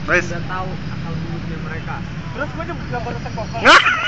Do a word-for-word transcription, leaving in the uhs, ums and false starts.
Terus? Udah tahu asal mulutnya mereka. Terus gue juga baru teko.